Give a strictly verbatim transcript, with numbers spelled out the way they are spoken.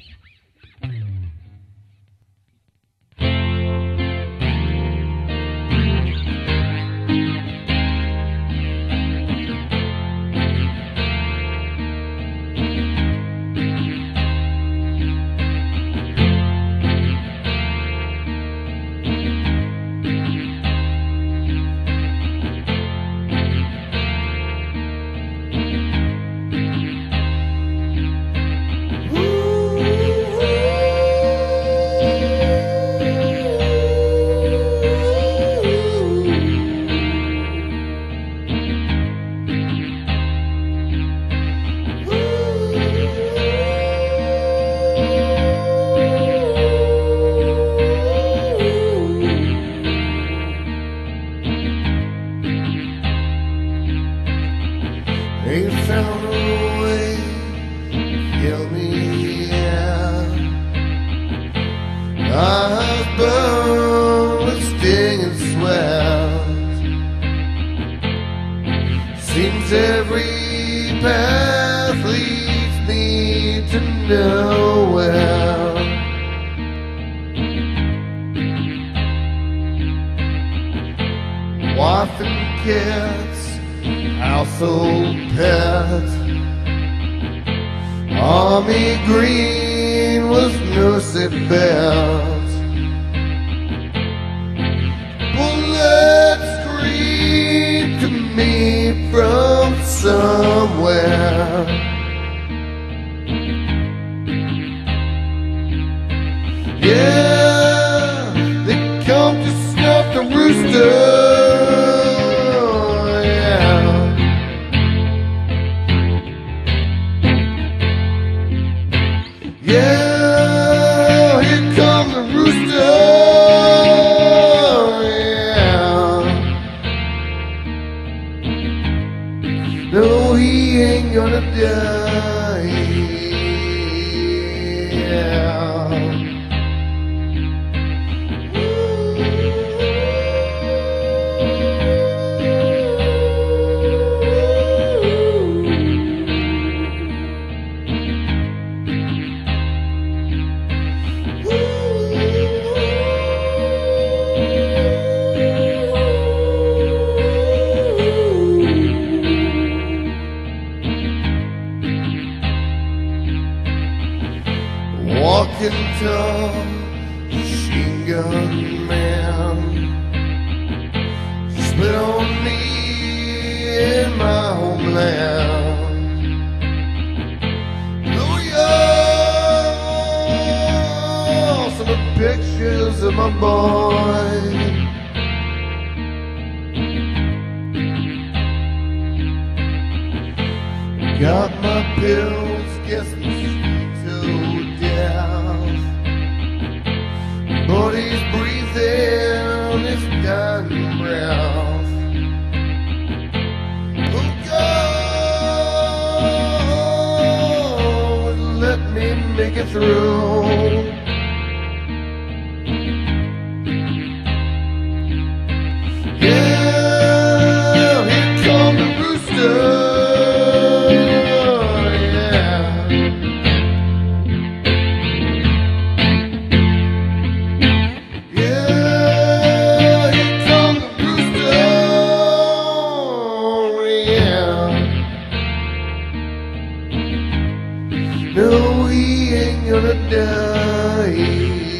They found a way to kill me, yeah. I was burned with stinging sweat. Seems every path leads me to nowhere. Wife and kids, household pet. Army green was nurse at bed. Bullets screamed to me from somewhere. Yeah, they come to snuff the rooster. Yeah, here comes the rooster, yeah. No, he ain't gonna die, yeah. Walking tall, machine gun man, spit on me in my homeland. Oh yeah, some of the pictures of my boy. Got my pills, guess but he's breathing his dying breath. Oh God, let me make it through. Yeah, here comes the rooster. No, he ain't gonna die.